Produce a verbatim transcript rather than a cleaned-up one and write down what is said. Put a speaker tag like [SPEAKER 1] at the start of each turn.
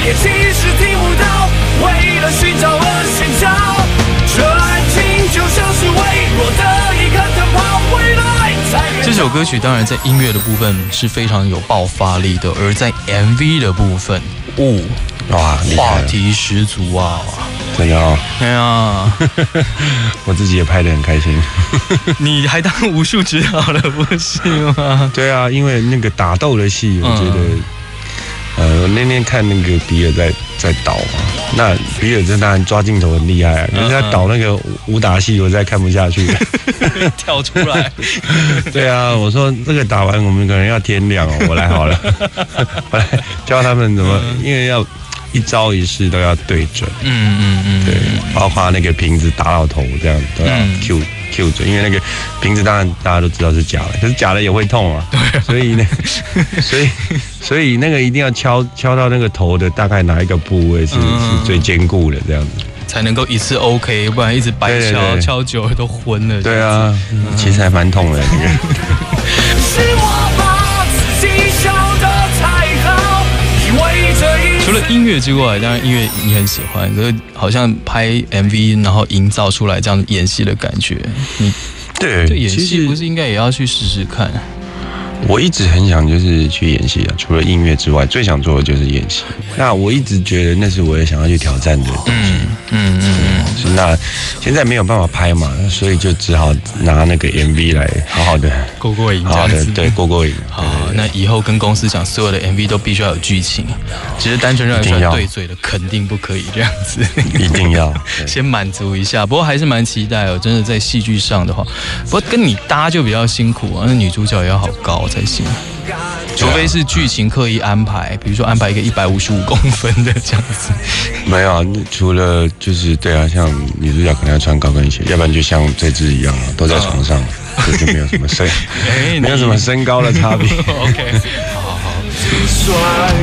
[SPEAKER 1] 也其实听不到，为了寻找而寻找，这安静就像是微弱的一颗灯泡，未来才。
[SPEAKER 2] 这首歌曲当然在音乐的部分是非常有爆发力的，而在 M V 的部分，哦，
[SPEAKER 3] 哇，
[SPEAKER 2] 话题十足啊！
[SPEAKER 3] 真的哦，
[SPEAKER 2] 哎呀，
[SPEAKER 3] 我自己也拍得很开心。
[SPEAKER 2] 你还当武术指导了不是吗？
[SPEAKER 3] 对啊，因为那个打斗的戏，我觉得，嗯、呃，我那天看那个比尔在在导嘛，那比尔真当然抓镜头很厉害啊，可是他导那个武打戏，我实在看不下去了，
[SPEAKER 2] 跳出来。
[SPEAKER 3] 对啊，我说这个打完我们可能要天亮哦，我来好了，我来教他们怎么，因为要。一招一式都要对准，
[SPEAKER 2] 嗯嗯嗯，对，
[SPEAKER 3] 包括那个瓶子打到头这样都要 Q、嗯、Q 准，因为那个瓶子当然大家都知道是假的，可是假的也会痛啊，对，所以呢，所以所以那个一定要敲敲到那个头的大概哪一个部位是、嗯、是最坚固的这样子，
[SPEAKER 2] 才能够一次 OK， 不然一直白敲，对对对，敲久了都昏了。
[SPEAKER 3] 对啊，嗯、其实还蛮痛的那个。
[SPEAKER 1] 是我把自己笑得太好，以为这一。
[SPEAKER 2] 除了音乐之外，当然音乐你很喜欢，可是好像拍 M V， 然后营造出来这样演戏的感觉，你
[SPEAKER 3] 对
[SPEAKER 2] 这演戏不是应该也要去试试看？
[SPEAKER 3] 我一直很想就是去演戏啊，除了音乐之外，最想做的就是演戏。那我一直觉得那是我也想要去挑战的东西。嗯嗯嗯。嗯，那现在没有办法拍嘛，所以就只好拿那个 M V 来好好的
[SPEAKER 2] 过过瘾，
[SPEAKER 3] 好好的对过过瘾。
[SPEAKER 2] 好，那以后跟公司讲，所有的 M V 都必须要有剧情，只是单纯让人喜欢对嘴的，肯定不可以这样子。
[SPEAKER 3] 一定要
[SPEAKER 2] 先满足一下。不过还是蛮期待哦，真的在戏剧上的话，不过跟你搭就比较辛苦啊，那女主角也要好高才行。除非是剧情刻意安排，比如说安排一个一百五十五公分的这样子。
[SPEAKER 3] 没有啊，除了就是对啊，像女主角可能要穿高跟鞋，要不然就像这只一样啊，都在床上，这、嗯、就没有什么身，没有什么身高的差别。
[SPEAKER 2] OK， 好好好。